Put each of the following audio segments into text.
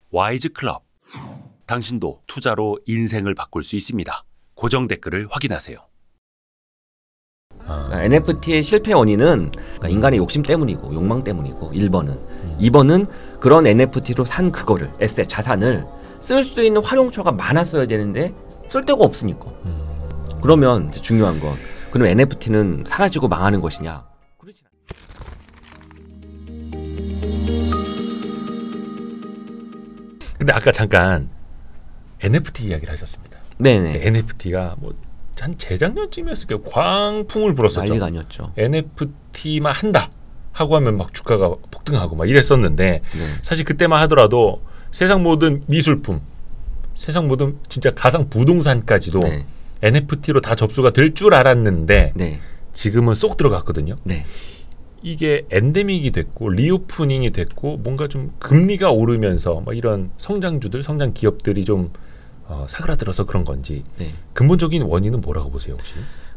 와이즈 클럽. 당신도 투자로 인생을 바꿀 수 있습니다. 고정 댓글을 확인하세요. NFT의 실패 원인은 인간의 욕심 때문이고 욕망 때문이고 1번은 2번은 그런 NFT로 산 그거를 에셋 자산을 쓸 수 있는 활용처가 많았어야 되는데 쓸 데가 없으니까. 그러면 중요한 건 그럼 NFT는 사라지고 망하는 것이냐? 그렇지 않아요. 근데 아까 잠깐 NFT 이야기를 하셨습니다. 네네. NFT가 뭐 한 재작년쯤이었을 거예요. 광풍을 불었었죠. 난리가 아니었죠. NFT만 한다 하고 하면 막 주가가 폭등하고 막 이랬었는데 네. 사실 그때만 하더라도 세상 모든 미술품, 세상 모든 진짜 가상 부동산까지도 네. NFT로 다 접수가 될 줄 알았는데 네. 지금은 쏙 들어갔거든요. 네. 이게 엔데믹이 됐고 리오프닝이 됐고 뭔가 좀 금리가 오르면서 뭐 이런 성장주들, 성장 기업들이 좀 사그라들어서 그런 건지 네. 근본적인 원인은 뭐라고 보세요 혹시?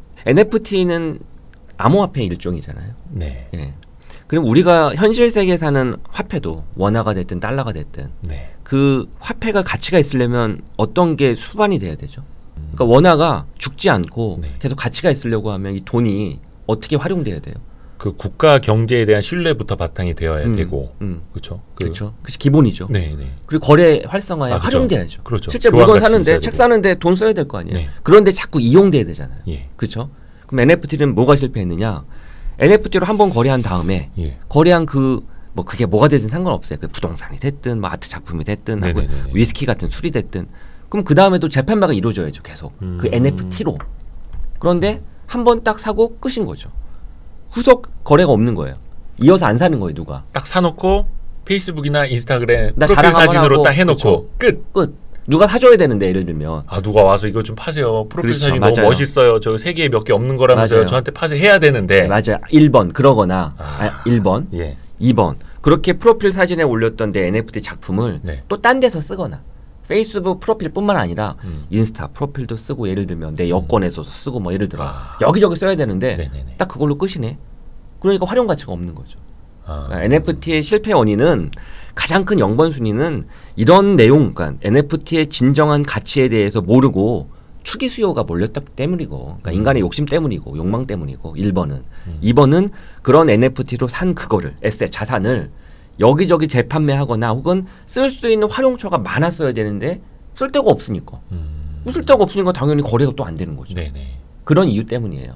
NFT는 암호화폐 일종이잖아요. 네. 예. 그럼 우리가 현실 세계에 사는 화폐도 원화가 됐든 달러가 됐든 네. 그 화폐가 가치가 있으려면 어떤 게 수반이 돼야 되죠. 그러니까 원화가 죽지 않고 네. 계속 가치가 있으려고 하면 이 돈이 어떻게 활용돼야 돼요? 그 국가 경제에 대한 신뢰부터 바탕이 되어야 되고 그렇죠. 그렇죠. 그게 기본이죠. 네, 네. 그리고 거래 활성화에 그렇죠. 활용돼야죠. 그렇죠. 실제 교환 물건 가치 사는데 있어야 책 되고. 사는데 돈 써야 될 거 아니에요. 네. 그런데 자꾸 이용돼야 되잖아요. 예. 그렇죠. 그럼 NFT는 뭐가 실패했느냐? NFT로 한번 거래한 다음에 예. 거래한 그 뭐 그게 뭐가 되든 상관없어요. 그 부동산이 됐든 뭐 아트 작품이 됐든 하고 네네네네. 위스키 같은 술이 됐든 그럼 그 다음에도 재판매가 이루어져야죠. 계속 그 NFT로. 그런데 한 번 딱 사고 끝인 거죠. 후속 거래가 없는 거예요. 이어서 안 사는 거예요. 누가. 딱 사놓고 페이스북이나 인스타그램 나 프로필 자랑 한번 사진으로 하고, 딱 해놓고 그렇죠. 끝. 끝. 누가 사줘야 되는데 예를 들면. 아 누가 와서 이거 좀 파세요. 프로필 그렇죠. 사진 맞아요. 너무 멋있어요. 저 세계에 몇 개 없는 거라면서요. 맞아요. 저한테 파세요. 해야 되는데. 맞아요. 1번 그러거나 아. 1번 예. 2번 그렇게 프로필 사진에 올렸던 내 NFT 작품을 네. 또 딴 데서 쓰거나 페이스북 프로필뿐만 아니라 인스타 프로필도 쓰고 예를 들면 내 여권에서 쓰고 뭐 예를 들어 여기저기 써야 되는데 네네네. 딱 그걸로 끝이네. 그러니까 활용 가치가 없는 거죠. 아. NFT의 실패 원인은 가장 큰 영번 순위는 이런 내용, 그러니까 NFT의 진정한 가치에 대해서 모르고 투기 수요가 몰렸기 때문이고, 그러니까 인간의 욕심 때문이고 욕망 때문이고 1번은 2번은 그런 NFT로 산 그거를 에셋 자산을 여기저기 재판매하거나 혹은 쓸 수 있는 활용처가 많았어야 되는데 쓸 데가 없으니까 쓸 데가 없으니까 당연히 거래가 또 안 되는 거죠. 네네. 그런 이유 때문이에요.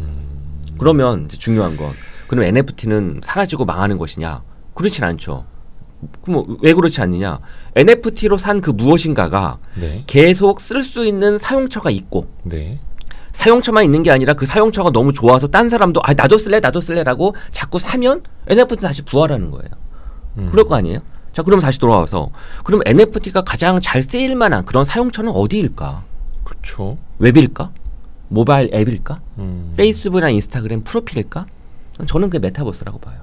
그러면 이제 중요한 건 그럼 NFT는 사라지고 망하는 것이냐? 그렇진 않죠. 그럼 왜 그렇지 않느냐? NFT로 산 그 무엇인가가 네. 계속 쓸 수 있는 사용처가 있고 네. 사용처만 있는 게 아니라 그 사용처가 너무 좋아서 딴 사람도 아 나도 쓸래라고 자꾸 사면 NFT는 다시 부활하는 거예요. 그럴 거 아니에요? 자 그럼 다시 돌아와서 그럼 NFT가 가장 잘 쓰일 만한 그런 사용처는 어디일까? 그렇죠. 웹일까? 모바일 앱일까? 페이스북이나 인스타그램 프로필일까? 저는 그게 메타버스라고 봐요.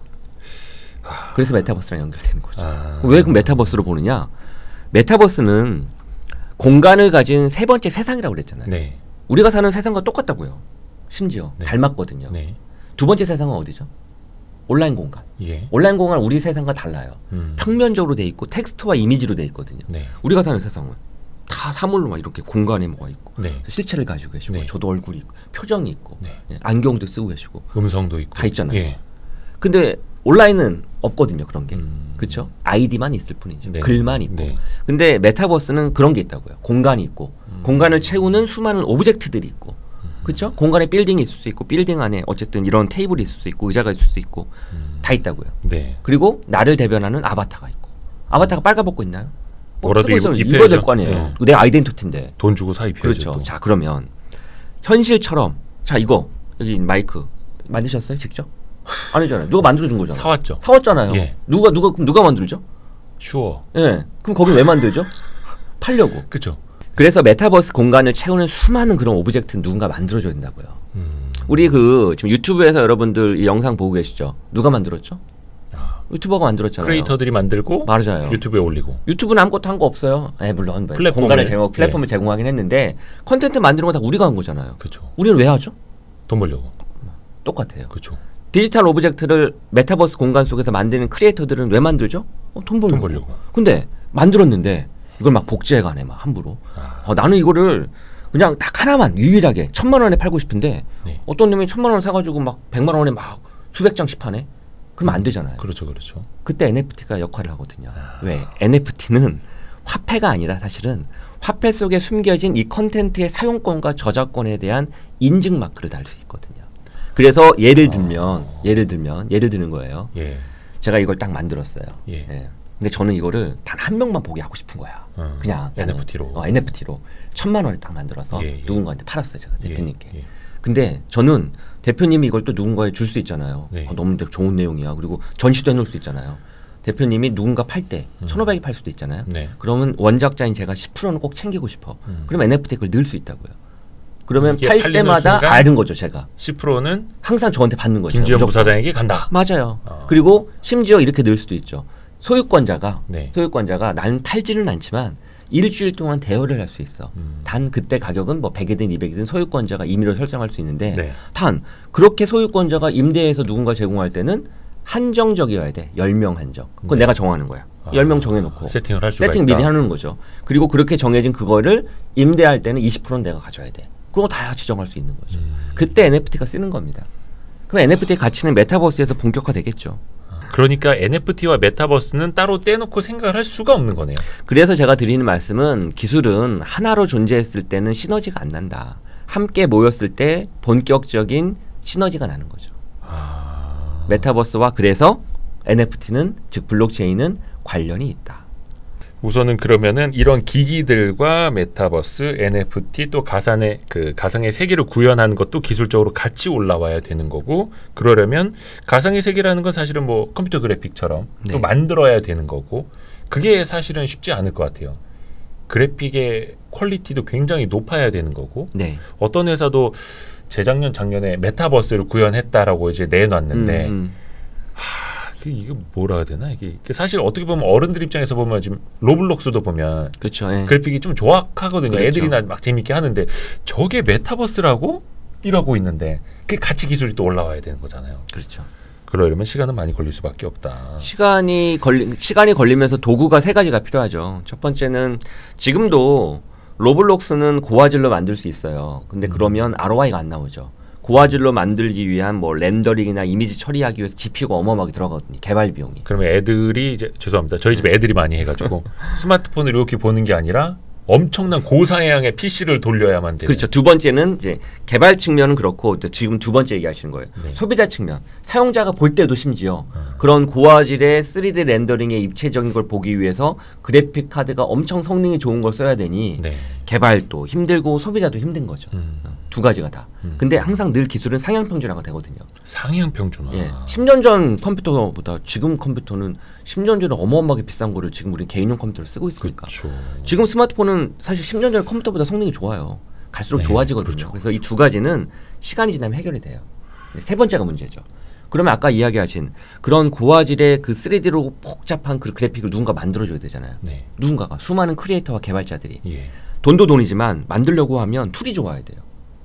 그래서 메타버스랑 연결되는 거죠. 왜 그 메타버스로 보느냐? 메타버스는 공간을 가진 세 번째 세상이라고 그랬잖아요. 네. 우리가 사는 세상과 똑같다고요. 심지어 네. 닮았거든요. 네. 두 번째 세상은 어디죠? 온라인 공간. 예. 온라인 공간 우리 세상과 달라요. 평면적으로 돼 있고 텍스트와 이미지로 돼 있거든요. 네. 우리가 사는 세상은 다 사물로 막 이렇게 공간에 뭐가 있고 네. 실체를 가지고 계시고 네. 저도 얼굴이 있고 표정이 있고 네. 예, 안경도 쓰고 계시고 음성도 있고 다 있잖아요. 예. 근데 온라인은 없거든요. 그런 게. 그렇죠? 아이디만 있을 뿐이죠. 네. 글만 있고. 네. 근데 메타버스는 그런 게 있다고요. 공간이 있고 공간을 채우는 수많은 오브젝트들이 있고 그렇죠? 공간에 빌딩이 있을 수 있고 빌딩 안에 어쨌든 이런 테이블이 있을 수 있고 의자가 있을 수 있고 다 있다고요. 네. 그리고 나를 대변하는 아바타가 있고 아바타가 빨가벗고 있나요? 뭐라도 쓰고 입혀야죠. 입어야 될 거 아니에요. 네. 내 아이덴티티인데. 돈 주고 사입해야죠. 그렇죠. 또. 자 그러면 현실처럼 자 이거 여기 마이크 만드셨어요? 직접? 아니잖아요. 누가 만들어준 거잖아요. 사왔죠. 사왔잖아요. 예. 누가 만들죠? 슈어. 예. 그럼 거기 왜 만들죠? 팔려고. 그렇죠. 그래서 메타버스 공간을 채우는 수많은 그런 오브젝트는 누군가 만들어줘야 된다고요. 우리 그 지금 유튜브에서 여러분들 이 영상 보고 계시죠? 누가 만들었죠? 유튜버가 만들었잖아요. 크리에이터들이 만들고 맞아요. 유튜브에 올리고. 유튜브는 아무것도 한 거 없어요. 물론 플랫폼을, 플랫폼을 제공하긴 했는데 컨텐트 만드는 건 다 우리가 한 거잖아요. 그렇죠. 우리는 왜 하죠? 돈 벌려고. 똑같아요. 그렇죠. 디지털 오브젝트를 메타버스 공간 속에서 만드는 크리에이터들은 왜 만들죠? 돈 벌려고. 돈 벌려고. 근데 만들었는데 이걸 막 복제해가네 막 함부로. 나는 이거를 그냥 딱 하나만 유일하게 1,000만 원에 팔고 싶은데 네. 어떤 놈이 1,000만 원 사가지고 막 100만 원에 막 수백 장씩 파네. 그러면 안 되잖아요. 그렇죠, 그렇죠. 그때 NFT가 역할을 하거든요. 왜? NFT는 화폐가 아니라 사실은 화폐 속에 숨겨진 이 컨텐츠의 사용권과 저작권에 대한 인증 마크를 달 수 있거든요. 그래서 예를 드는 거예요. 예. 제가 이걸 딱 만들었어요. 예. 예. 근데 저는 이거를 단 한 명만 보게 하고 싶은 거야. 그냥 NFT로. NFT로 1,000만 원에 딱 만들어서 예, 예. 누군가한테 팔았어요, 제가 대표님께. 예. 근데 저는 대표님이 이걸 또 누군가에 줄 수 있잖아요. 네. 너무 좋은 내용이야. 그리고 전시도 해놓을 수 있잖아요. 대표님이 누군가 팔 때 1,500에 팔 수도 있잖아요. 네. 그러면 원작자인 제가 10%는 꼭 챙기고 싶어. 그럼 NFT에 그걸 넣을 수 있다고요. 그러면 이게 팔 팔리는 때마다 순간 아는 거죠, 제가. 10%는 항상 저한테 받는 거죠. 김지영 무조건. 부사장에게 간다. 맞아요. 그리고 심지어 이렇게 넣을 수도 있죠. 소유권자가 네. 나는 팔지는 않지만 일주일 동안 대여를 할 수 있어. 단 그때 가격은 뭐 100이든 200이든 소유권자가 임의로 설정할 수 있는데 네. 단 그렇게 소유권자가 임대해서 누군가 제공할 때는 한정적이어야 돼. 10명 한정. 그건 네. 내가 정하는 거야. 10명 정해놓고 세팅을 할 수가 세팅 있다. 미리 하는 거죠. 그리고 그렇게 정해진 그거를 임대할 때는 20%는 내가 가져야 돼. 그런 거 다 지정할 수 있는 거죠. 그때 NFT가 쓰는 겁니다. 그럼 NFT의 가치는 메타버스에서 본격화되겠죠. 그러니까 NFT와 메타버스는 따로 떼놓고 생각을 할 수가 없는 거네요. 그래서 제가 드리는 말씀은 기술은 하나로 존재했을 때는 시너지가 안 난다. 함께 모였을 때 본격적인 시너지가 나는 거죠. 메타버스와 그래서 NFT는 즉 블록체인은 관련이 있다. 우선은 그러면은 이런 기기들과 메타버스, NFT 또 가상의 세계를 구현하는 것도 기술적으로 같이 올라와야 되는 거고, 그러려면 가상의 세계라는 건 사실은 뭐 컴퓨터 그래픽처럼 네. 또 만들어야 되는 거고, 그게 사실은 쉽지 않을 것 같아요. 그래픽의 퀄리티도 굉장히 높아야 되는 거고, 네. 어떤 회사도 재작년 작년에 메타버스를 구현했다라고 이제 내놨는데 이게 뭐라 해야 되나, 이게 사실 어떻게 보면 어른들 입장에서 보면 지금 로블록스도 보면 그렇죠. 예. 그래픽이 좀 조악하거든요. 그렇죠. 애들이나 막 재밌게 하는데 저게 메타버스라고 이러고 있는데 그 같이 기술이 또 올라와야 되는 거잖아요. 그렇죠. 그러려면 시간은 많이 걸릴 수밖에 없다. 시간이 걸리면서 도구가 세 가지가 필요하죠. 첫 번째는 지금도 로블록스는 고화질로 만들 수 있어요. 근데 그러면 ROI가 안 나오죠. 고화질로 만들기 위한 뭐 렌더링이나 이미지 처리하기 위해서 GPU가 어마어마하게 들어가거든요. 개발 비용이. 그러면 애들이 이제 죄송합니다. 저희 집에 애들이 많이 해가지고 스마트폰을 이렇게 보는 게 아니라 엄청난 고사양의 PC를 돌려야만 되는. 그렇죠. 두 번째는 이제 개발 측면은 그렇고 지금 두 번째 얘기하시는 거예요. 네. 소비자 측면. 사용자가 볼 때도 심지어 그런 고화질의 3D 렌더링의 입체적인 걸 보기 위해서 그래픽 카드가 엄청 성능이 좋은 걸 써야 되니 네. 개발도 힘들고 소비자도 힘든 거죠. 두 가지가 다. 근데 항상 늘 기술은 상향 평준화가 되거든요. 상향 평준화. 예. 10년 전 컴퓨터보다 지금 컴퓨터는 10년 전에 어마어마하게 비싼 거를 지금 우리 개인용 컴퓨터를 쓰고 있으니까. 그렇죠. 지금 스마트폰은 사실 10년 전 컴퓨터보다 성능이 좋아요. 갈수록 네, 좋아지거든요. 그렇죠. 그래서 이 두 가지는 시간이 지나면 해결이 돼요. 세 번째가 문제죠. 그러면 아까 이야기하신 그런 고화질의 그 3D로 복잡한 그 그래픽을 누군가 만들어줘야 되잖아요. 네. 누군가가 수많은 크리에이터와 개발자들이 예. 돈도 돈이지만 만들려고 하면 툴이 좋아야 돼요.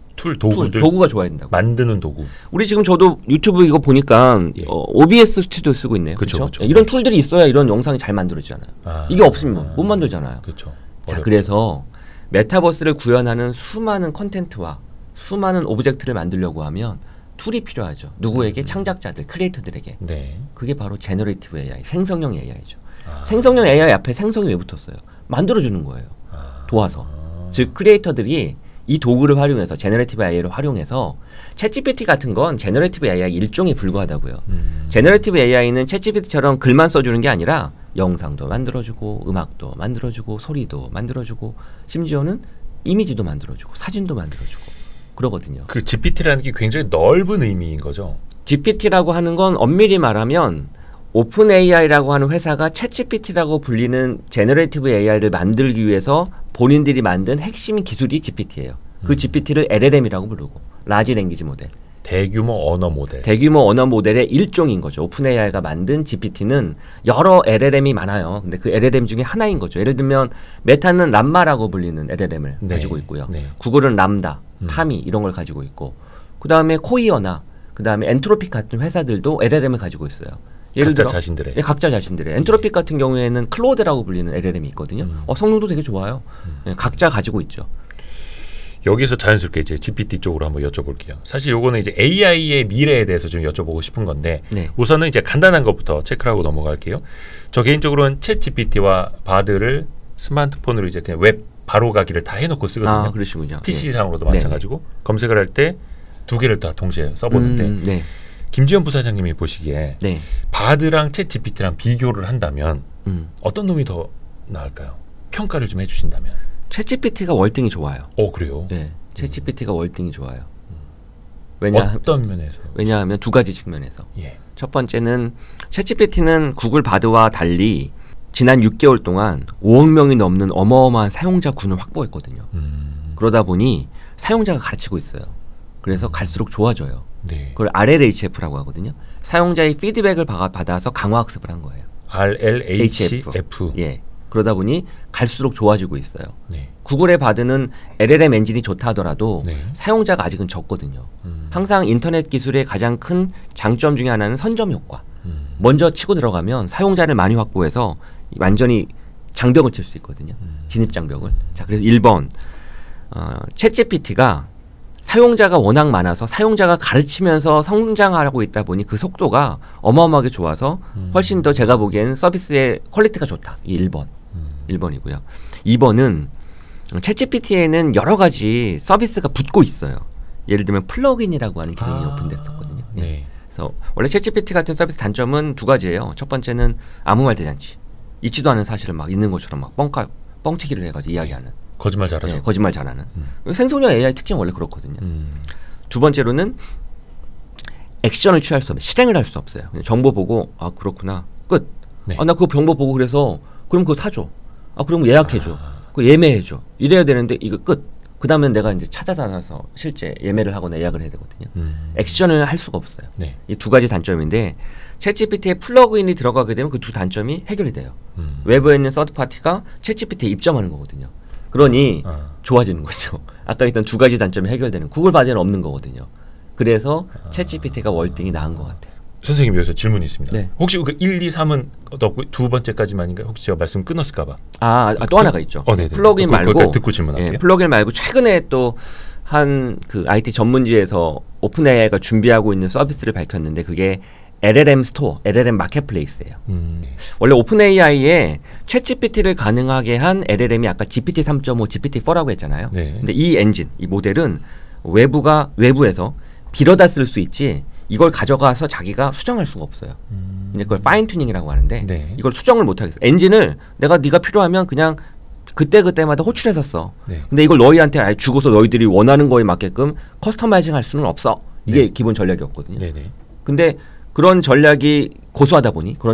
도구들 도구가 좋아야 된다고. 만드는 도구. 우리 지금 저도 유튜브 이거 보니까 예. OBS 스튜디오 쓰고 있네요. 그쵸, 그렇죠? 그쵸. 이런 툴들이 있어야 이런 영상이 잘 만들어지잖아요. 아. 이게 없으면 못 만들잖아요. 그렇죠. 자, 그래서 메타버스를 구현하는 수많은 컨텐츠와 수많은 오브젝트를 만들려고 하면 툴이 필요하죠. 누구에게? 창작자들, 크리에이터들에게. 네. 그게 바로 제너레이티브 AI, 생성형 AI죠. 아. 생성형 AI 앞에 생성이 왜 붙었어요? 만들어주는 거예요. 도와서. 즉 크리에이터들이 이 도구를 활용해서 제너레이티브 AI를 활용해서 챗GPT 같은 건 제너레이티브 AI 일종에 불과하다고요. 제너레이티브 AI는 챗GPT처럼 글만 써주는 게 아니라 영상도 만들어주고 음악도 만들어주고 소리도 만들어주고 심지어는 이미지도 만들어주고 사진도 만들어주고 그러거든요. 그 GPT라는 게 굉장히 넓은 의미인 거죠. GPT라고 하는 건 엄밀히 말하면 오픈 AI라고 하는 회사가 챗GPT라고 불리는 제너레이티브 AI를 만들기 위해서 본인들이 만든 핵심 기술이 GPT예요. 그 GPT를 LLM이라고 부르고 라지 랭귀지 모델. 대규모 언어 모델. 대규모 언어 모델의 일종인 거죠. 오픈 AI가 만든 GPT는 여러 LLM이 많아요. 근데 그 LLM 중에 하나인 거죠. 예를 들면 메타는 람마라고 불리는 LLM을 네. 가지고 있고요. 네. 구글은 람다, 타미 이런 걸 가지고 있고 그 다음에 코이어나 그 다음에 엔트로픽 같은 회사들도 LLM을 가지고 있어요. 예를 각자 들어 자신들의. 네, 각자 자신들의 엔트로픽 같은 경우에는 클로드라고 불리는 LLM이 있거든요. 성능도 되게 좋아요. 네, 각자 가지고 있죠. 여기서 자연스럽게 이제 GPT 쪽으로 한번 여쭤볼게요. 사실 요거는 이제 AI의 미래에 대해서 좀 여쭤보고 싶은 건데 네. 우선은 이제 간단한 것부터 체크를 하고 넘어갈게요. 저 개인적으로는 챗 GPT와 바드를 스마트폰으로 이제 그냥 웹 바로 가기를 다 해놓고 쓰거든요. 아, 그러시군요. PC상으로도 네. 마찬가지고 검색을 할 때 두 개를 다 동시에 써보는데 네. 김지현 부사장님이 보시기에 네. 바드랑 챗 GPT랑 비교를 한다면 어떤 놈이 더 나을까요? 평가를 좀 해주신다면. 챗GPT가 월등히 좋아요. 그래요? 네. 챗GPT가 월등히 좋아요. 어떤 면에서? 왜냐하면 두 가지 측면에서. 예. 첫 번째는 챗GPT는 구글 바드와 달리 지난 6개월 동안 5억 명이 넘는 어마어마한 사용자 군을 확보했거든요. 그러다 보니 사용자가 가르치고 있어요. 그래서 갈수록 좋아져요. 네. 그걸 RLHF라고 하거든요. 사용자의 피드백을 받아서 강화학습을 한 거예요. RLHF. 예. 그러다 보니 갈수록 좋아지고 있어요. 네. 구글의 바드는 LLM 엔진이 좋다 하더라도 네. 사용자가 아직은 적거든요. 항상 인터넷 기술의 가장 큰 장점 중에 하나는 선점 효과. 먼저 치고 들어가면 사용자를 많이 확보해서 완전히 장벽을 칠 수 있거든요. 진입 장벽을. 자, 그래서 1번 챗GPT가 사용자가 워낙 많아서 사용자가 가르치면서 성장하고 있다 보니 그 속도가 어마어마하게 좋아서 훨씬 더 제가 보기에는 서비스의 퀄리티가 좋다. 이 1번. 1번이고요. 2번은 챗GPT에는 여러 가지 서비스가 붙고 있어요. 예를 들면 플러그인이라고 하는 기능이 오픈됐었거든요. 네. 그래서 원래 챗GPT 같은 서비스 단점은 두 가지예요. 첫 번째는 아무 말 대잔치. 있지도 않은 사실을 막 있는 것처럼 막 뻥튀기를 해가지고 이야기하는. 거짓말 잘하죠. 네, 거짓말 잘하는. 생소녀 AI 특징 원래 그렇거든요. 두 번째로는 액션을 취할 수 없어요. 실행을 할 수 없어요. 그냥 정보 보고 아 그렇구나 끝. 네. 아 나 그거 정보 보고 그래서 그럼 그거 사줘. 아 그럼 예약해줘. 그거 예매해줘. 이래야 되는데 이거 끝. 그 다음에 내가 이제 찾아다녀서 실제 예매를 하거나 예약을 해야 되거든요. 액션을 할 수가 없어요. 네. 이 두 가지 단점인데 챗GPT에 플러그인이 들어가게 되면 그 두 단점이 해결이 돼요. 외부에 있는 서드파티가 챗GPT에 입점하는 거거든요. 그러니 좋아지는 거죠. 아까 있던 두 가지 단점이 해결되는 구글 바디는 없는 거거든요. 그래서 챗GPT가 월등히 나은 것 같아요. 선생님 여기서 질문이 있습니다. 네. 혹시 그 1, 2, 3은 두 번째까지만인가요? 혹시 제가 말씀 끊었을까 봐. 또 하나가 있죠. 네네. 플러그인 말고 듣고 질문할게요. 예, 플러그인 말고 최근에 또 한 그 IT 전문지에서 오픈AI가 준비하고 있는 서비스를 밝혔는데 그게 LLM 스토어, LLM 마켓플레이스예요. 원래 오픈AI에 챗GPT를 가능하게 한 LLM이 아까 GPT 3.5, GPT 4라고 했잖아요. 네. 근데 이 엔진, 이 모델은 외부에서 빌어다 쓸 수 있지 이걸 가져가서 자기가 수정할 수가 없어요. 이제 그걸 파인 튜닝이라고 하는데 네. 이걸 수정을 못 하겠어. 엔진을 네가 필요하면 그냥 그때마다 호출해서 써. 네. 근데 이걸 너희한테 아예 주고서 너희들이 원하는 거에 맞게끔 커스터마이징 할 수는 없어. 이게 네. 기본 전략이었거든요. 네네. 근데 그런 전략을 고수하다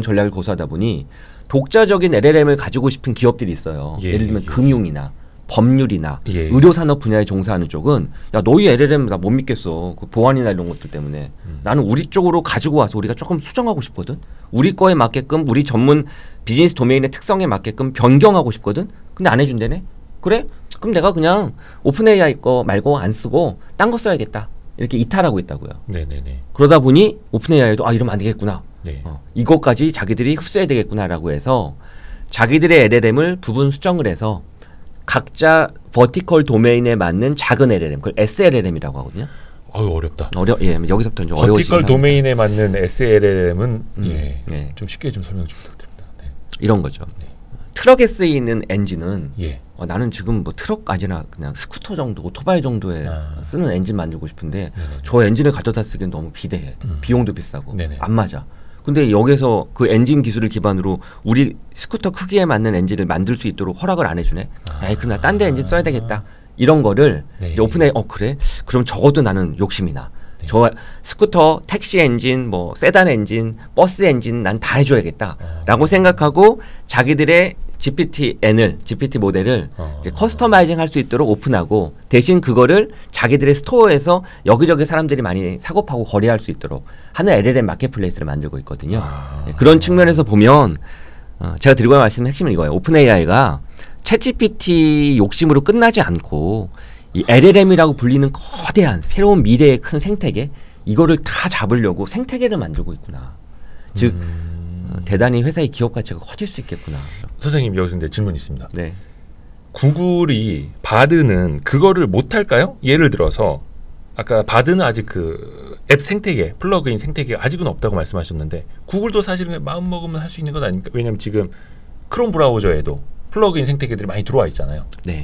보니 독자적인 LLM을 가지고 싶은 기업들이 있어요. 예를 들면 금융이나 법률이나 의료산업 분야에 종사하는 쪽은 야 너희 LLM 나 못 믿겠어. 그 보안이나 이런 것들 때문에 나는 우리 쪽으로 가지고 와서 우리가 조금 수정하고 싶거든. 우리 거에 맞게끔 우리 전문 비즈니스 도메인의 특성에 맞게끔 변경하고 싶거든. 근데 안 해준다네. 그래? 그럼 내가 그냥 오픈AI 거 말고 안 쓰고 딴 거 써야겠다. 이렇게 이탈하고 있다고요. 네네네. 그러다 보니 오픈AI도 이러면 안 되겠구나. 네. 이것까지 자기들이 흡수해야 되겠구나라고 해서 자기들의 LLM을 부분 수정을 해서 각자 버티컬 도메인에 맞는 작은 LLM, 그걸 SLLM이라고 하거든요. 어렵다. 여기서부터 좀 어려워지긴 버티컬 도메인에 맞는 SLLM은 좀 쉽게 좀 설명 좀 부탁드립니다. 네. 이런 거죠. 네. 트럭에 쓰이는 엔진은 예. 나는 지금 뭐 트럭 아니라 그냥 스쿠터 정도, 오토바이 정도에 쓰는 엔진 만들고 싶은데 네네. 저 엔진을 가져다 쓰기엔 너무 비대해. 비용도 비싸고 네네. 안 맞아. 근데 여기서 그 엔진 기술을 기반으로 우리 스쿠터 크기에 맞는 엔진을 만들 수 있도록 허락을 안 해주네. 그럼 나 딴 데 엔진 써야 되겠다. 이런 거를 네. 이제 오픈AI 그래? 그럼 적어도 나는 욕심이 나. 네. 저 스쿠터, 택시 엔진, 뭐 세단 엔진, 버스 엔진 난 다 해줘야겠다라고 생각하고 자기들의 GPT 모델을 이제 커스터마이징 할 수 있도록 오픈하고 대신 그거를 자기들의 스토어에서 여기저기 사람들이 많이 사고 파고 거래할 수 있도록 하는 LLM 마켓플레이스를 만들고 있거든요. 그런 측면에서 보면 제가 드리고 간 말씀의 핵심은 이거예요. 오픈AI가 챗GPT 욕심으로 끝나지 않고 이 LLM이라고 불리는 거대한 새로운 미래의 큰 생태계 이거를 다 잡으려고 생태계를 만들고 있구나. 즉 대단히 회사의 기업 가치가 커질 수 있겠구나. 선생님 여기서 근데 질문 있습니다. 네. 구글이 바드는 그거를 못 할까요? 예를 들어서 아까 바드는 아직 그 앱 생태계, 플러그인 생태계가 아직은 없다고 말씀하셨는데 구글도 사실은 마음 먹으면 할 수 있는 건 아닙니까? 왜냐하면 지금 크롬 브라우저에도 플러그인 생태계들이 많이 들어와 있잖아요. 네.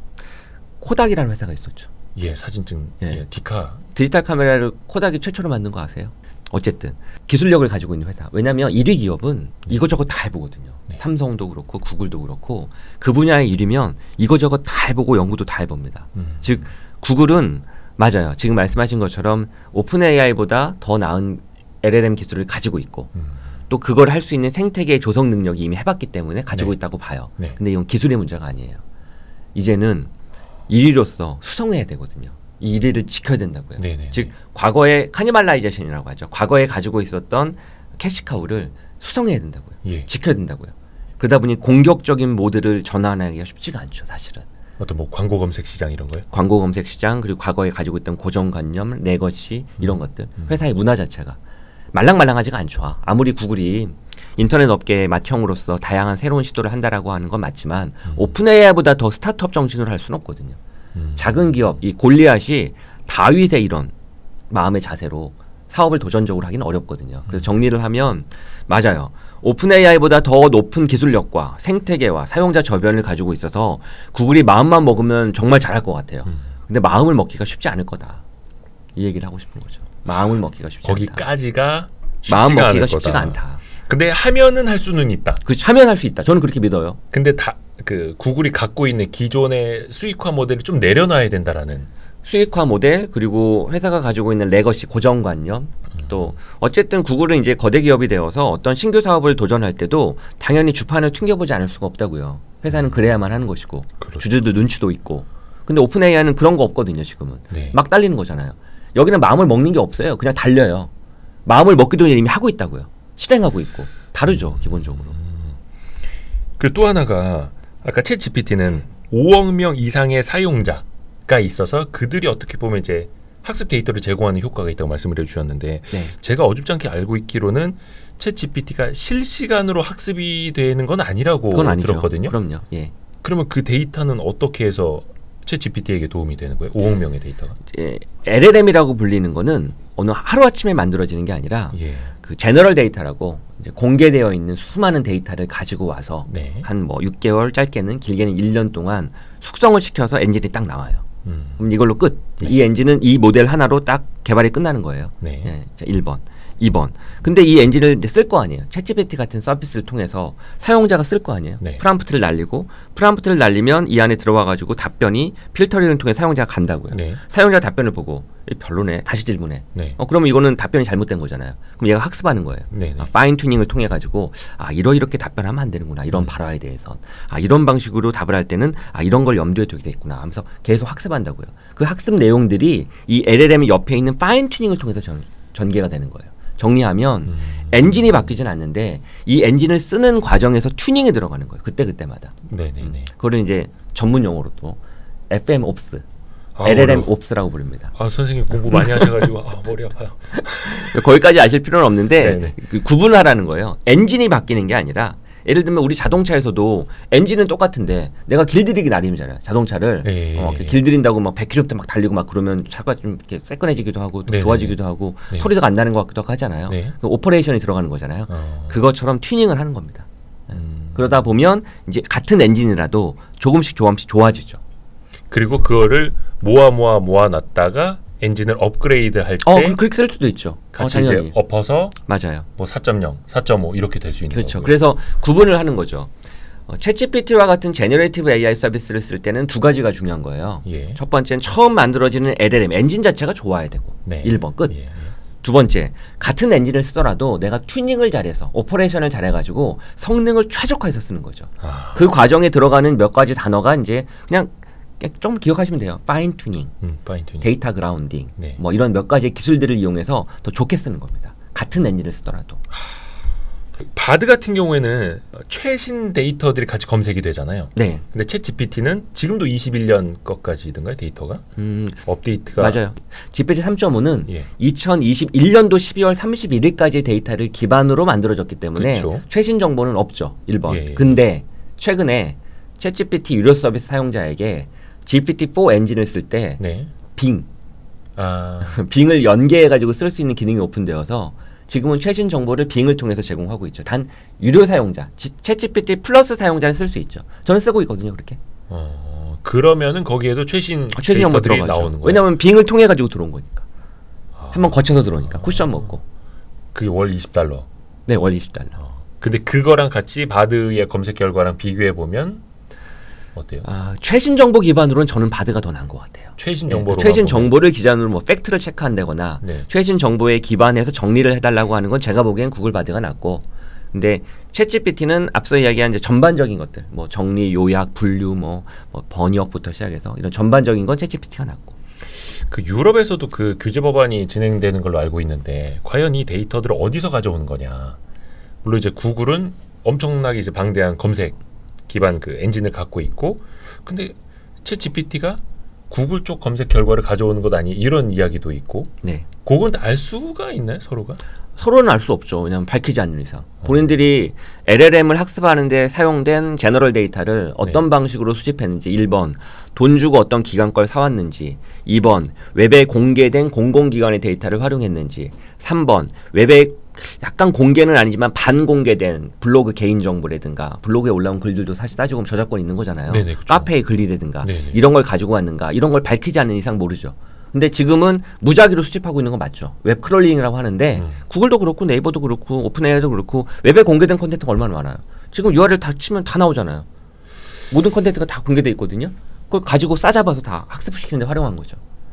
코닥이라는 회사가 있었죠. 예, 사진증, 예, 디카. 디지털 카메라를 코닥이 최초로 만든 거 아세요? 어쨌든 기술력을 가지고 있는 회사. 왜냐하면 1위 기업은 이거저거 다 해보거든요. 네. 삼성도 그렇고 구글도 그렇고 그 분야의 1위면 이거저거 다 해보고 연구도 다 해봅니다. 즉 구글은 맞아요. 지금 말씀하신 것처럼 오픈 AI보다 더 나은 LLM 기술을 가지고 있고 또 그걸 할 수 있는 생태계의 조성 능력이 이미 해봤기 때문에 가지고 네. 있다고 봐요. 네. 근데 이건 기술의 문제가 아니에요. 이제는 1위로서 수성해야 되거든요. 이 1위를 지켜야 된다고요. 네네. 즉 과거의 카니발라이제이션이라고 하죠. 과거에 가지고 있었던 캐시카우를 수성해야 된다고요. 예. 지켜야 된다고요. 그러다 보니 공격적인 모드를 전환하기가 쉽지가 않죠. 사실은. 어떤 뭐 광고 검색 시장 이런 거요? 광고 검색 시장 그리고 과거에 가지고 있던 고정관념, 레거시 이런 것들 회사의 문화 자체가 말랑말랑하지가 않죠. 아무리 구글이 인터넷 업계의 맏형으로서 다양한 새로운 시도를 한다라고 하는 건 맞지만 오픈 AI보다 더 스타트업 정신으로 할 수는 없거든요. 작은 기업, 이 골리앗이 다윗의 이런 마음의 자세로 사업을 도전적으로 하기는 어렵거든요. 그래서 정리를 하면 맞아요. 오픈 AI보다 더 높은 기술력과 생태계와 사용자 저변을 가지고 있어서 구글이 마음만 먹으면 정말 잘할 것 같아요. 근데 마음을 먹기가 쉽지 않을 거다. 이 얘기를 하고 싶은 거죠. 마음을 먹기가 쉽지 않다. 거기까지가 마음 쉽지가 먹기가 않을 쉽지가 거다. 않다. 근데 하면은 할 수는 있다. 그 참여할 수 있다. 저는 그렇게 믿어요. 근데 다 그 구글이 갖고 있는 기존의 수익화 모델을 좀 내려놔야 된다라는. 수익화 모델 그리고 회사가 가지고 있는 레거시 고정관념 또 어쨌든 구글은 이제 거대 기업이 되어서 어떤 신규 사업을 도전할 때도 당연히 주판을 튕겨보지 않을 수가 없다고요. 회사는 그래야만 하는 것이고 그렇죠. 주주도 눈치도 있고 근데 오픈 AI는 그런 거 없거든요. 지금은 네. 막 달리는 거잖아요. 여기는 마음을 먹는 게 없어요. 그냥 달려요. 마음을 먹기도 이미 하고 있다고요. 실행하고 있고 다르죠. 기본적으로. 그리고 또 하나가 아까 챗 GPT는 5억 명 이상의 사용자가 있어서 그들이 어떻게 보면 이제 학습 데이터를 제공하는 효과가 있다고 말씀을 해주셨는데 네. 제가 어줍지 않게 알고 있기로는 챗 GPT가 실시간으로 학습이 되는 건 아니라고 그건 아니죠. 들었거든요. 그럼요. 예. 그러면 그 데이터는 어떻게 해서 챗 GPT에게 도움이 되는 거예요? 5억 명의 데이터가? LLM이라고 불리는 거는 어느 하루아침에 만들어지는 게 아니라 예. 그 제너럴 데이터라고 이제 공개되어 있는 수많은 데이터를 가지고 와서 네. 한 뭐 6개월 짧게는 길게는 1년 동안 숙성을 시켜서 엔진이 딱 나와요. 그럼 이걸로 끝. 네. 이 엔진은 이 모델 하나로 딱 개발이 끝나는 거예요. 네. 예, 자, 1번. 2번. 근데 이 엔진을 이제 쓸 거 아니에요. 챗GPT 같은 서비스를 통해서 사용자가 쓸 거 아니에요. 네. 프롬프트를 날리고 프롬프트를 날리면 이 안에 들어와 가지고 답변이 필터링을 통해 사용자가 간다고요. 네. 사용자 답변을 보고 별로네. 다시 질문해. 네. 그러면 이거는 답변이 잘못된 거잖아요. 그럼 얘가 학습하는 거예요. 네. 네. 파인 튜닝을 통해 가지고 이렇게 답변하면 안 되는구나. 이런 발화에 대해서. 이런 방식으로 답을 할 때는 이런 걸 염두에 두게 됐구나 하면서 계속 학습한다고요. 그 학습 내용들이 이 LLM 옆에 있는 파인 튜닝을 통해서 전개가 되는 거예요. 정리하면 엔진이 바뀌진 않는데 이 엔진을 쓰는 과정에서 튜닝이 들어가는 거예요. 그때마다. 네네네. 그거를 이제 전문 용어로 또 FM Ops, 어려워. LLM Ops라고 부릅니다. 선생님 공부 많이 하셔가지고 머리 아파요. 거기까지 아실 필요는 없는데 네네. 그 구분하라는 거예요. 엔진이 바뀌는 게 아니라 예를 들면 우리 자동차에서도 엔진은 똑같은데 내가 길들이기 나름이잖아요. 자동차를 예. 길들인다고 막 100km 막 달리고 막 그러면 차가 좀 이렇게 새끈해지기도 하고 또 네네네. 좋아지기도 하고 네. 소리가 안 나는 것 같기도 하잖아요. 네. 그 오퍼레이션이 들어가는 거잖아요. 그것처럼 튜닝을 하는 겁니다. 그러다 보면 이제 같은 엔진이라도 조금씩 좋아지죠. 그리고 그거를 모아놨다가 엔진을 업그레이드 할 때 그렇게 쓸 수도 있죠. 같이 이제 당연히. 엎어서 맞아요. 뭐 4.0, 4.5 이렇게 될 수 있는 그렇죠. 거고요. 그래서 구분을 하는 거죠. 챗GPT와 같은 제너레이티브 AI 서비스를 쓸 때는 두 가지가 중요한 거예요. 예. 첫 번째는 처음 만들어지는 LLM 엔진 자체가 좋아야 되고 네. 1번 끝. 예. 두 번째 같은 엔진을 쓰더라도 내가 튜닝을 잘해서 오퍼레이션을 잘해가지고 성능을 최적화해서 쓰는 거죠. 그 과정에 들어가는 몇 가지 단어가 이제 그냥 좀 기억하시면 돼요. 파인 튜닝, 파인 튜닝. 데이터 그라운딩, 네. 뭐 이런 몇 가지 기술들을 이용해서 더 좋게 쓰는 겁니다. 같은 엔진을 쓰더라도. 바드 같은 경우에는 최신 데이터들이 같이 검색이 되잖아요. 네. 근데 챗 GPT는 지금도 21년 것까지든가요 데이터가? 업데이트가 맞아요. GPT 3.5는 예. 2021년도 12월 31일까지 데이터를 기반으로 만들어졌기 때문에 그쵸. 최신 정보는 없죠. 1번. 예, 예. 근데 최근에 챗GPT 유료 서비스 사용자에게 GPT-4 엔진을 쓸 때 네. 빙, 아, 빙을 연계해가지고 쓸 수 있는 기능이 오픈되어서 지금은 최신 정보를 빙을 통해서 제공하고 있죠. 단 유료 사용자, 챗GPT 플러스 사용자는 쓸 수 있죠. 저는 쓰고 있거든요. 그렇게. 그러면은 거기에도 최신 정보 데이터들이 들어가죠. 나오는 거예요. 왜냐하면 빙을 통해 가지고 들어온 거니까. 한번 거쳐서 들어오니까 쿠션 먹고. 그게 월 $20. 네, 월 $20. 근데 그거랑 같이 바드의 검색 결과랑 비교해 보면 어때요? 최신 정보 기반으로는 저는 바드가 더 나은 것 같아요. 최신 정보로 최신 정보를 기반으로 뭐 팩트를 체크한다거나 네. 최신 정보에 기반해서 정리를 해달라고 하는 건 제가 보기엔 구글 바드가 낫고, 근데 챗GPT는 앞서 이야기한 이제 전반적인 것들, 뭐 정리, 요약, 분류, 뭐 번역부터 시작해서 이런 전반적인 건 챗GPT가 낫고. 그 유럽에서도 그 규제 법안이 진행되는 걸로 알고 있는데 과연 이 데이터들을 어디서 가져오는 거냐. 물론 이제 구글은 엄청나게 이제 방대한 검색 기반 그 엔진을 갖고 있고, 근데 챗GPT가 구글 쪽 검색 결과를 가져오는 것 아니 이런 이야기도 있고. 네. 그건 알 수가 있나요, 서로가? 서로는 알 수 없죠. 왜냐하면 밝히지 않는 이상. 본인들이 LLM을 학습하는데 사용된 제너럴 데이터를 어떤 방식으로 수집했는지 1번 돈 주고 어떤 기관 걸 사왔는지, 2번 웹에 공개된 공공기관의 데이터를 활용했는지, 3번 웹에 약간 공개는 아니지만 반공개된 블로그 개인정보라든가 블로그에 올라온 글들도 사실 따지고 보면 저작권 있는 거잖아요. 네네, 그렇죠. 카페의 글이라든가 네네. 이런 걸 가지고 왔는가, 이런 걸 밝히지 않는 이상 모르죠. 근데 지금은 무작위로 수집하고 있는 건 맞죠. 웹 크롤링이라고 하는데 구글도 그렇고 네이버도 그렇고 오픈AI도 그렇고 웹에 공개된 콘텐츠가 얼마나 많아요. 지금 URL 다 치면 다 나오잖아요. 모든 콘텐츠가 다 공개돼 있거든요. 그걸 가지고 싸잡아서 다 학습시키는 데 활용한 거죠.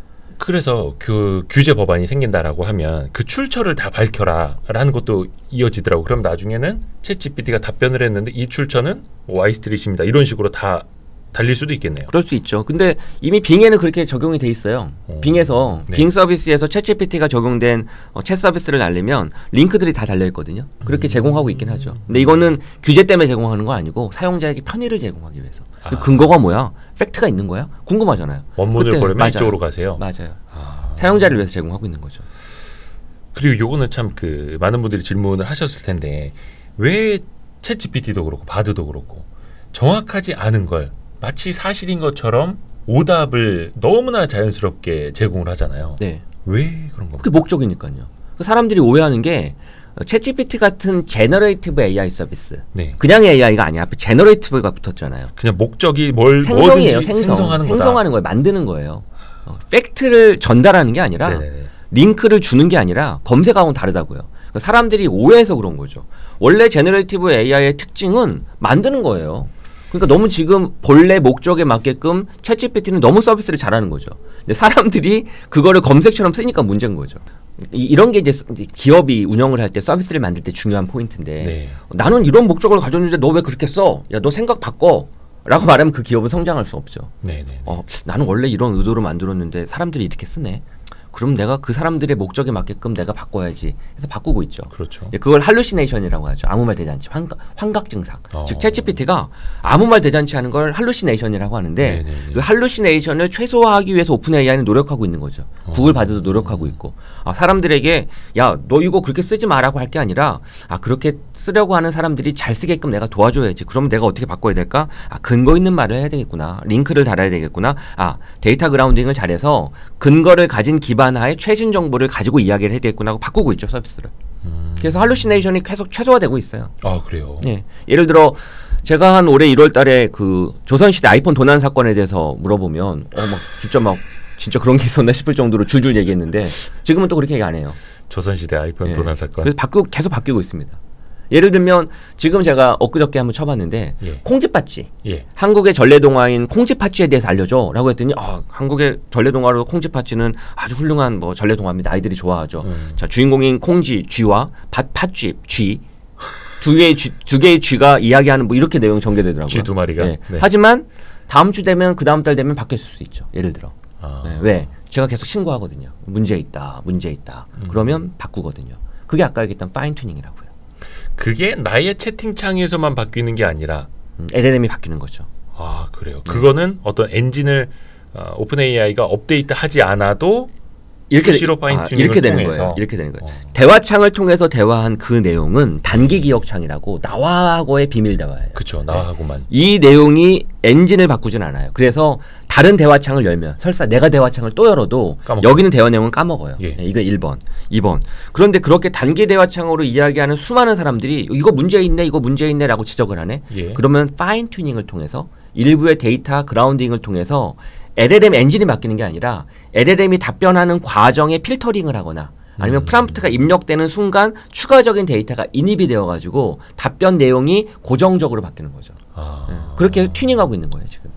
그래서 그 규제 법안이 생긴다라고 하면 그 출처를 다 밝혀라라는 것도 이어지더라고. 그럼 나중에는 챗GPT가 답변을 했는데 이 출처는 와이스트릿입니다. 이런 식으로 다 달릴 수도 있겠네요. 그럴 수 있죠. 근데 이미 빙에는 그렇게 적용이 돼 있어요. 빙에서 네. 빙 서비스에서 챗GPT가 적용된 챗 서비스를 날리면 링크들이 다 달려 있거든요. 그렇게 제공하고 있긴 하죠. 근데 이거는 규제 때문에 제공하는 거 아니고 사용자에게 편의를 제공하기 위해서. 그 근거가 뭐야? 팩트가 있는 거야? 궁금하잖아요. 원문을 그때, 보려면 맞아요. 이쪽으로 가세요. 맞아요. 사용자를 위해서 제공하고 있는 거죠. 그리고 요거는 참 그 많은 분들이 질문을 하셨을 텐데 왜 챗GPT도 그렇고 바드도 그렇고 정확하지 않은 걸 마치 사실인 것처럼 오답을 너무나 자연스럽게 제공을 하잖아요. 네. 왜 그런 겁니까? 그게 목적이니까요. 사람들이 오해하는 게 챗GPT 같은 제너레이티브 AI 서비스. 네. 그냥 AI가 아니야. 앞에 제너레이티브가 붙었잖아요. 그냥 목적이 뭘 생성이에요. 뭐든지 생성하는 거다. 생성하는 거예요. 만드는 거예요. 팩트를 전달하는 게 아니라 네네네. 링크를 주는 게 아니라 검색하고는 다르다고요. 사람들이 오해해서 그런 거죠. 원래 제너레이티브 AI의 특징은 만드는 거예요. 그러니까 너무 지금 본래 목적에 맞게끔 챗GPT는 너무 서비스를 잘하는 거죠. 근데 사람들이 그거를 검색처럼 쓰니까 문제인 거죠. 이런 게 이제 기업이 운영을 할 때 서비스를 만들 때 중요한 포인트인데 네. 나는 이런 목적을 가졌는데 너 왜 그렇게 써? 야, 너 생각 바꿔. 라고 말하면 그 기업은 성장할 수 없죠. 네네. 나는 원래 이런 의도로 만들었는데 사람들이 이렇게 쓰네. 그럼 내가 그 사람들의 목적에 맞게끔 내가 바꿔야지 해서 바꾸고 있죠. 그렇죠. 그걸 할루시네이션이라고 하죠. 아무 말 대잔치, 환각 증상. 즉 챗GPT가 아무 말 대잔치 하는 걸 할루시네이션이라고 하는데 네네네. 그 할루시네이션을 최소화하기 위해서 오픈AI는 노력하고 있는 거죠. 구글 바드도 노력하고 있고 사람들에게 야, 너 이거 그렇게 쓰지 마라고 할 게 아니라 그렇게 쓰려고 하는 사람들이 잘 쓰게끔 내가 도와줘야지. 그럼 내가 어떻게 바꿔야 될까? 근거 있는 말을 해야 되겠구나. 링크를 달아야 되겠구나. 데이터 그라운딩을 잘해서 근거를 가진 기반하에 최신 정보를 가지고 이야기를 해야 되겠구나 하고 바꾸고 있죠, 서비스를. 그래서 할루시네이션이 계속 최소화되고 있어요. 그래요. 예. 예를 들어 제가 한 올해 1월 달에 그 조선시대 아이폰 도난 사건에 대해서 물어보면 진짜 그런 게 있었나 싶을 정도로 줄줄 얘기했는데 지금은 또 그렇게 얘기 안 해요. 조선시대 아이폰 도난 사건. 그래서 계속 바뀌고 있습니다. 예를 들면 지금 제가 엊그저께 한번 쳐봤는데 콩쥐팥쥐. 한국의 전래동화인 콩쥐팥쥐에 대해서 알려줘 라고 했더니 한국의 전래동화로 콩쥐팥쥐는 아주 훌륭한 전래동화입니다. 아이들이 좋아하죠. 자, 주인공인 콩쥐 쥐와 팥쥐 쥐 두 개의 쥐가 이야기하는 이렇게 내용이 전개되더라고요. 쥐 두 마리가. 네. 하지만 다음 주 되면 그 다음 달 되면 바뀔 수 있죠. 예를 들어. 왜? 제가 계속 신고하거든요. 문제 있다. 그러면 바꾸거든요. 그게 아까 얘기했던 파인 튜닝이라고요. 그게 나의 채팅창에서만 바뀌는 게 아니라 LLM이 바뀌는 거죠. 아 그래요. 그거는 어떤 엔진을 오픈 AI가 업데이트하지 않아도 수시로 파인 튜닝을 이렇게 되는 통해서. 거예요. 이렇게 되는 거예요. 대화창을 통해서 대화한 그 내용은 단기 기억창이라고 나와하고의 비밀 대화예요. 그렇죠. 나하고만. 이 내용이 엔진을 바꾸진 않아요. 그래서 다른 대화창을 열면 설사 내가 대화창을 또 열어도 까먹어요. 여기는 대화 내용을 까먹어요. 예. 이거 1번, 2번. 그런데 그렇게 단기 대화창으로 이야기하는 수많은 사람들이 이거 문제 있네, 이거 문제 있네라고 지적을 하네. 예. 그러면 파인 튜닝을 통해서 일부의 데이터 그라운딩을 통해서 LLM 엔진이 바뀌는 게 아니라 LLM이 답변하는 과정에 필터링을 하거나 아니면 프롬프트가 입력되는 순간 추가적인 데이터가 인입이 되어가지고 답변 내용이 고정적으로 바뀌는 거죠. 아. 그렇게 튜닝하고 있는 거예요 지금.